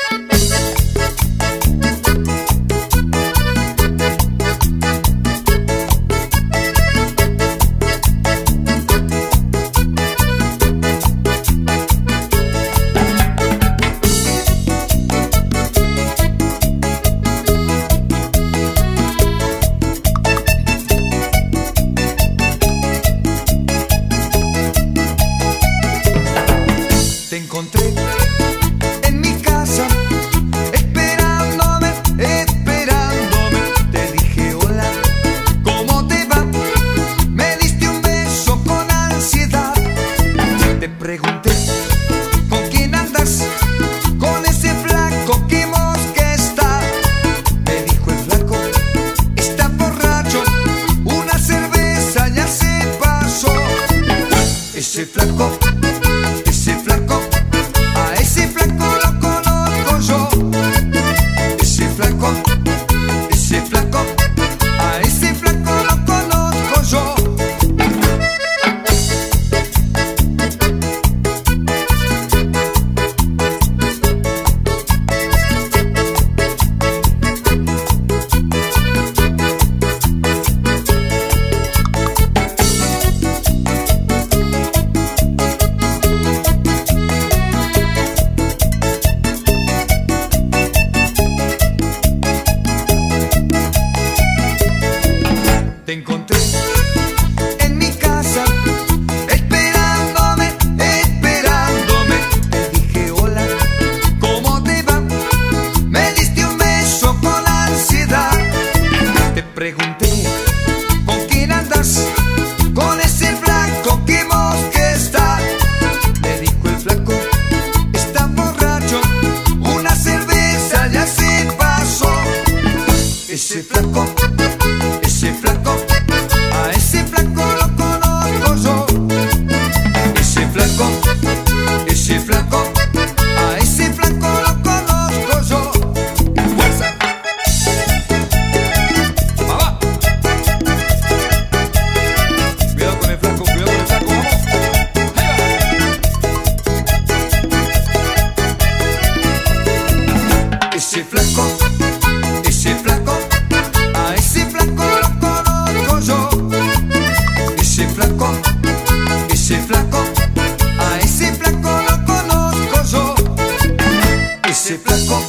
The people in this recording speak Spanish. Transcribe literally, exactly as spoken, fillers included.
Te encontré en mi casa, esperándome, esperándome. Te dije hola, ¿cómo te va? Me diste un beso con ansiedad. Te pregunté, ¿con quién andas? Con ese flaco, ¿qué mosca está? Me dijo el flaco, está borracho, una cerveza ya se pasó. Ese flaco, ese flaco, a ese flaco lo conozco yo. Ese flaco, ese flaco, a ese flaco lo conozco yo. Te encontré en mi casa, esperándome, esperándome. Te dije hola, ¿cómo te va? Me diste un beso con ansiedad. Te pregunté, ¿con quién andas? Con ese flaco, ¿qué mosca está? Me dijo el flaco, está borracho, una cerveza ya se pasó. Ese flaco, ese flaco, a ese flaco lo conozco yo. Ese flaco, ese flaco, a ese flaco lo conozco yo. ¡Fuerza! ¡Va, va! Cuidado con el flaco, cuidado con el flaco, vamos. ¡Ahí va! Ese flaco, ese flaco, a ese flaco lo conozco yo. Ese flaco, ese flaco, a ese flaco lo conozco yo. Ese flaco.